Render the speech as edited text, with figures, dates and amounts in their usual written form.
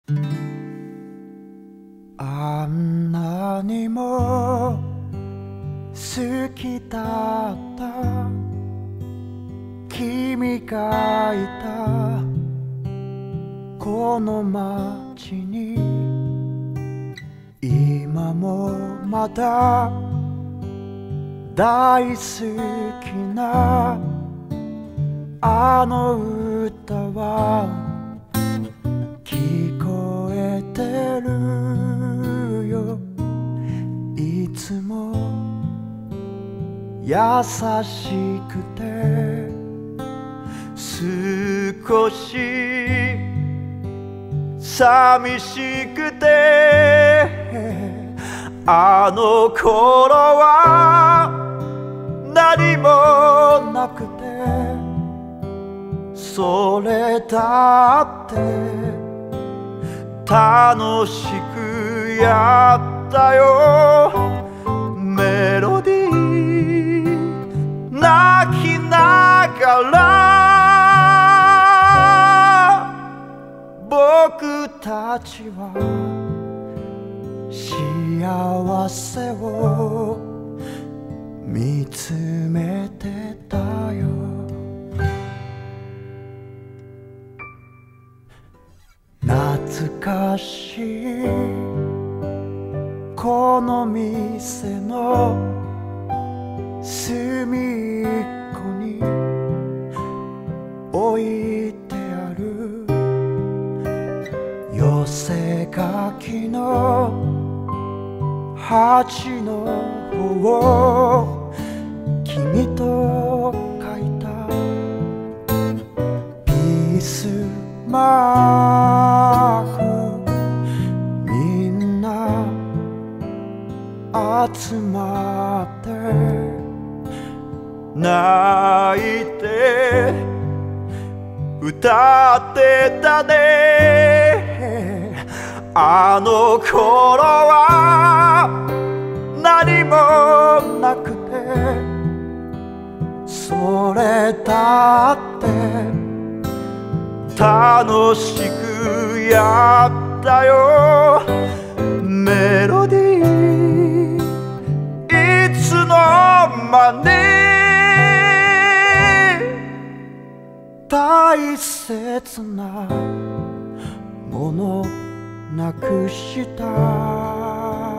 あんなにも好きだった君がいたこの街に今もまだ大好きなあの歌は聞こえてるよ。いつも優しくて少し寂しくてあの頃は何もなくてそれだって楽しくやったよ。メロディー泣きながら僕たちは幸せを見つめてたよ。懐かしいこの店の隅っこに置いてある寄せ書きの8の方を君と書いたピースマークみんな集まって泣いて歌ってたね。あの頃は何もなくてそれだって楽しくやったよ。メロディーいつの間に大切なものなくした